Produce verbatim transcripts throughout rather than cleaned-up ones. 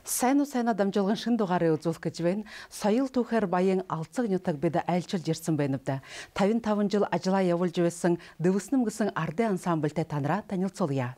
Сайну сайна дамжылғын шындуғары ұзылқы жібен, сайыл тұхар байың алтсық нютак беді әлчір жерсін бәйініпді. Тавин тавын жыл ажыла явыл жібесің, дывысының ғысың арды ансамбльте таныра таныл солия.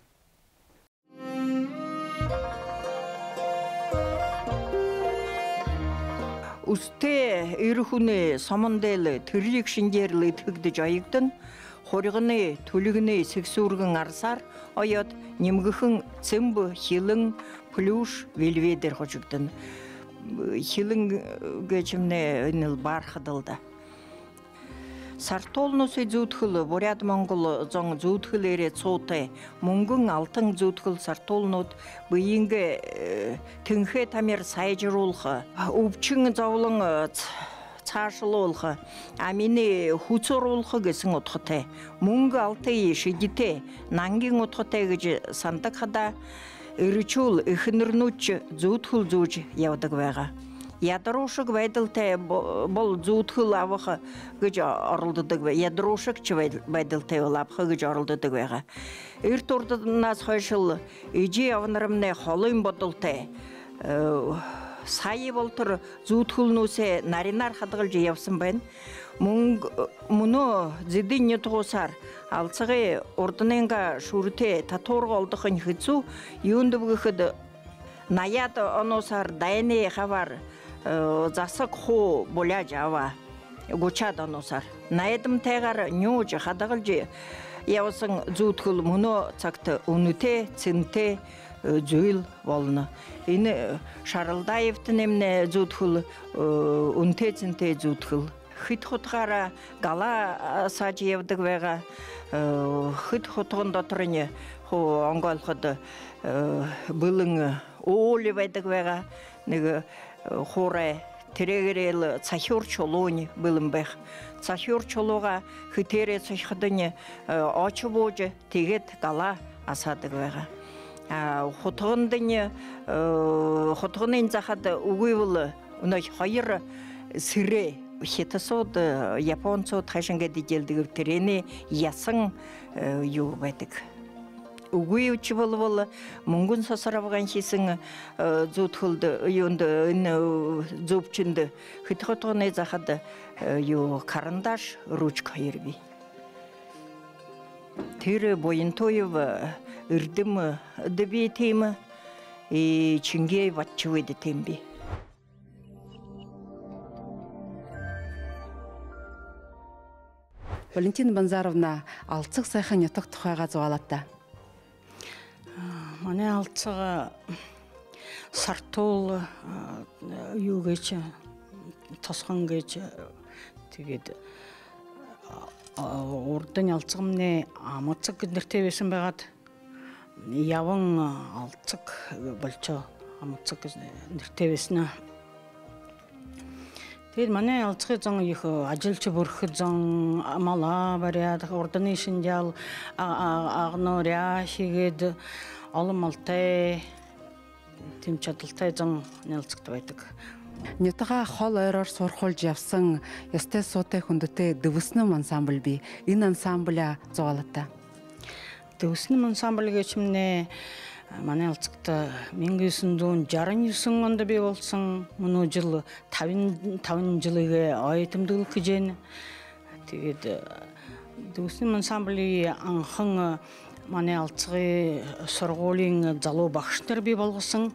Усте үйріхуны самандайлы түрлік шиндерлі түгді жайықтын, хорығыны, түлігіні сексургын арсар, аят немгіхін цымбы, хилың, плюш, вельведер хочуктын. Хилың гечімне үніл бархадылды. Сартолнусы зутхылы, боряд моңғылы зоң зутхылы әрет соты, мұңгын алтын зутхыл сартолнут, бұйынғы түнхе тамер сайжыр олғы, ұпчың заулың цашылы олғы, амені хуцор олғы кесің отқыты, мұңғы алты ешігіте, наңгин отқыты гечі сандықада, үрічул үхінірнучы зутхыл зуч явдық вайға. Ядрошық байдылтай бұл зуытхыл авықы күж орылдыдық бай. Ядрошық чы байдылтай ол авықы күж орылдыдық байға. Үрт ордыдыназ қойшыл үйже авынырымны қолын бодылтай. Сайы болтыр зуытхылын өсе наринар қадығыл же явсын байын. Мұны зиді не тұғысар. Алсығы ордыненға шүріте таторғы олдықын хүтсу, үйінді бұғыды наяды оносар дайыне қавар. Засық ху боля жава, гучад оносар. Найдым тайғар нёжы қадағыл же, яусын зуытхыл мұны цақты уныте, цинте, зүйіл болыны. Ені Шарылдаевтың емне зуытхыл, унте, цинте зуытхыл. Хит хотғара гала сажы евдік веға, хит хотғында тұрыны, оңғал ходы бұлыңы олі вайдық веға, хорай терегерелі цахюр чолони білім бәқ. Цахюр чолоға хитере цахыдыны очы божы тегет гала асадық веға. Хотғындыны, хотғынын зақады ұғывылы, ұнай хайыр сірі, хетасоды, японсод қашынға деделдігі терені ясың ю бәдік. Угуй учи болы-болы, мұңгын сасарабыған хесің зұтқылды, үйінді, зұпчынды, хытқытығыны зақады карандаш, ручка ербей. Түрі бойын тойывы, үрдімі, дыбей теймі, чүнгей ватчывайды тембей. Валентина Банзаровна алтсық сайхан етік тұқайға зуалатта. Мане алтсыға сартол үйгечі, тасқан кечі тегеді. Ордың алтсығымне амытсық күндіртебесін бағады. Явың алтсық бұлчы амытсық күндіртебесіні. Тегеді мане алтсығы зоң ехі ажылчы бұрқы зоң амала баряды. Ордың ішінде ал ағыны ря шегеді. Алым алтай, темчатылтай зоң нелцікті байтық. Нетіға қол әрір сорқол жапсың, есте сотай хүндіте дывысының ансамбль бей, ин ансамбля зоғалатта. Дывысының ансамбль кечімне мане алцықты мен күйсіндуын жарын үйсің онда бей болсың, мұны жылы тавын жылыға айтымдығыл күжені. Тегеді дывысының ансамблі аңқың мане алтсығы сұрғолың залу бақшындар бей болғысың.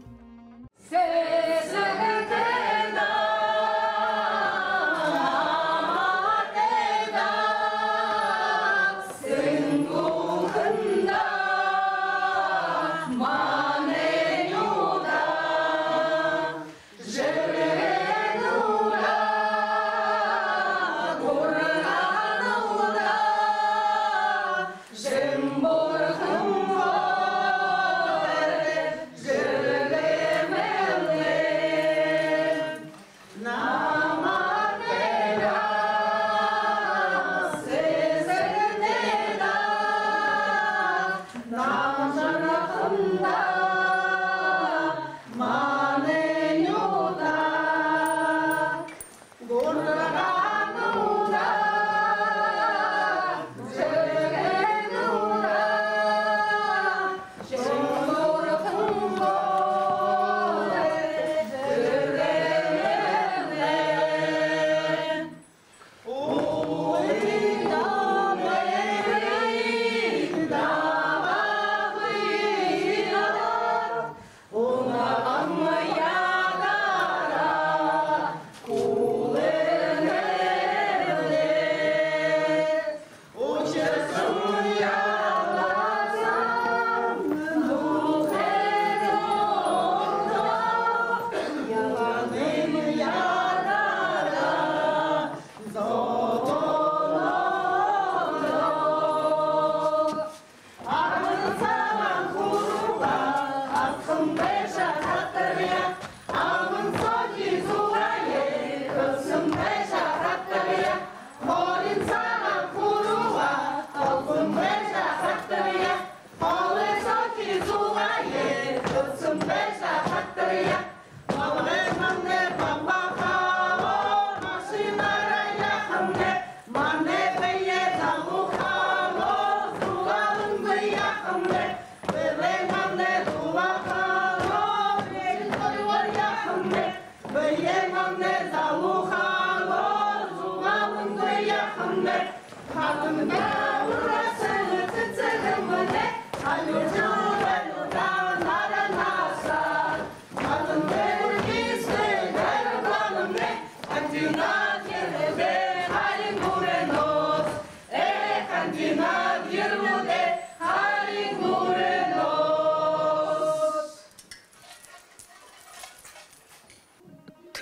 Жым борхым бар, жыр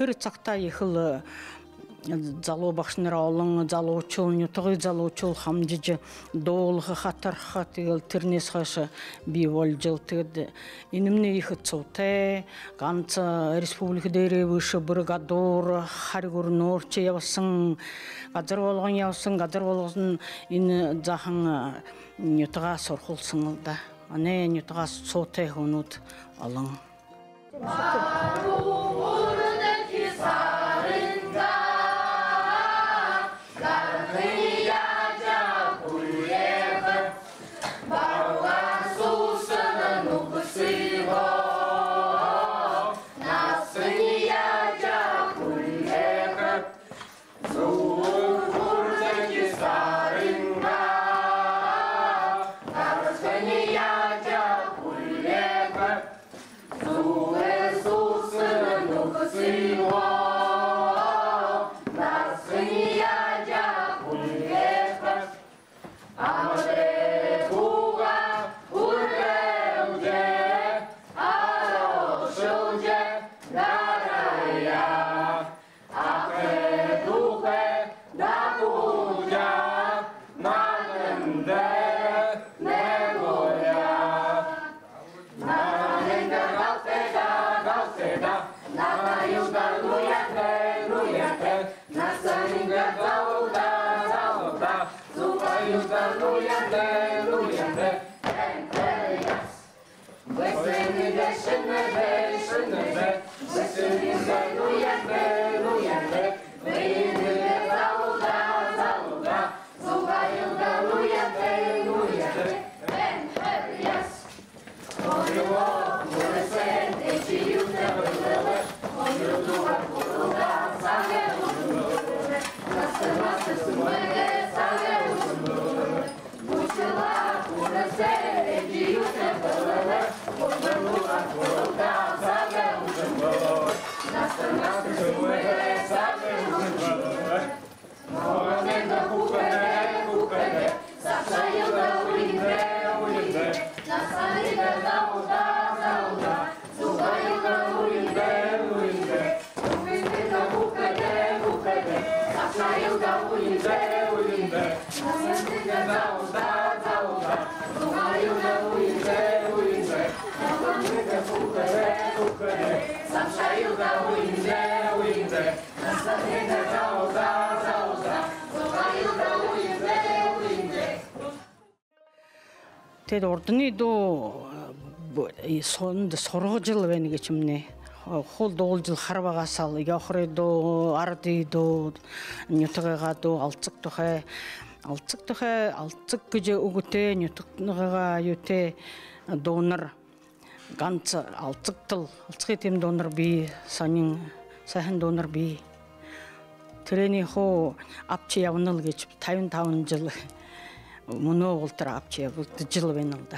төр цакта ихыл залу башнара олон залуучул нютугы залуучул хамжыжы доолга хатарха тигел тирнес хашы би волжыл тигде инимне их цоте ганц республика дере выше бригадор харгурнор чеясын газар болгон ясын газар болгон ин захан нютуга сорхулсыңылда ане нютуга соте хунут алың Тэд ордны до сонд соргожил байна гэж юмнэ. Хол доолжил харбагасал яхры до арди до нютага до алцэг тухай алцэг тухай алцэг гэж өгөтэй нютага юутэй донор ганц алцэгтал алцгы тэм донор би санин сайхан донор би тэрэний хоо апчи явнал гэж пятьдесят пять жил мөнөө ултар апчи явд жил байна л да.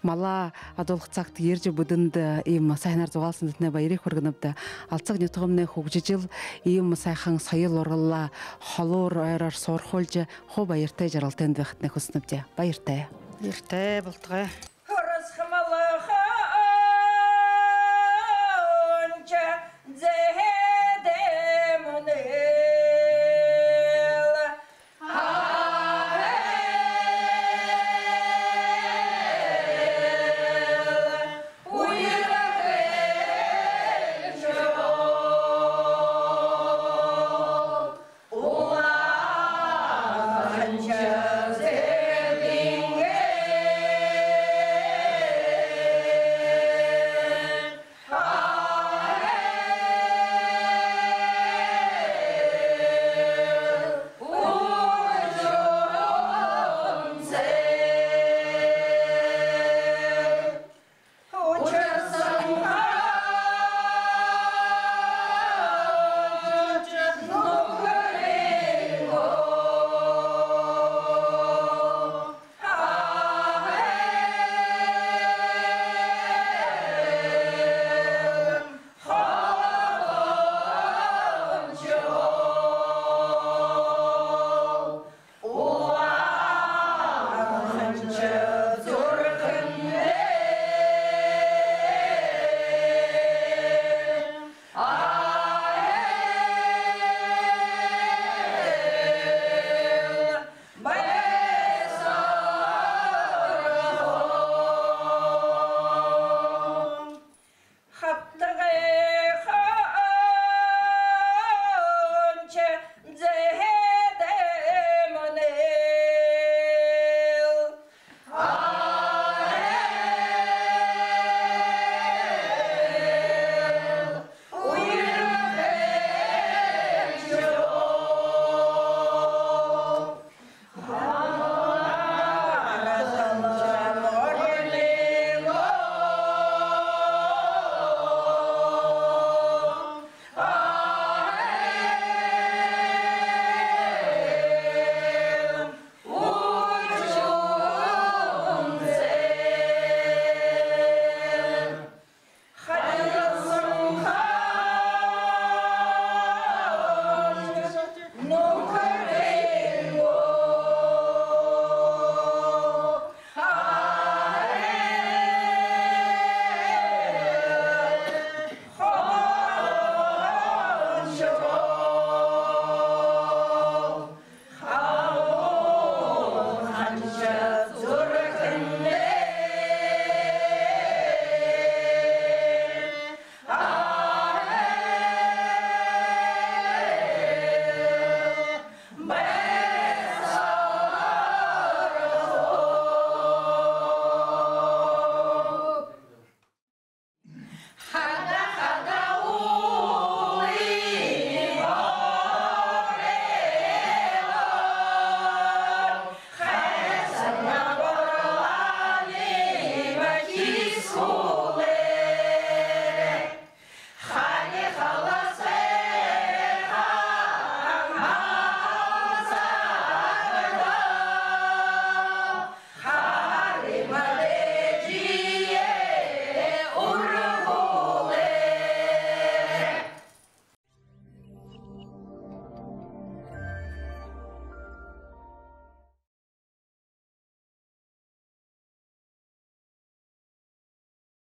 мала адолхцакт ерже будынды им сайнар зугалсын дитне байры көргөнөптө алцак нютугумне хугжы жыл им сайхан сайыл орылла холор айрар сорхолжы хо байыртай жаралтен вахтне хусныпте байыртай Ерте болтыға.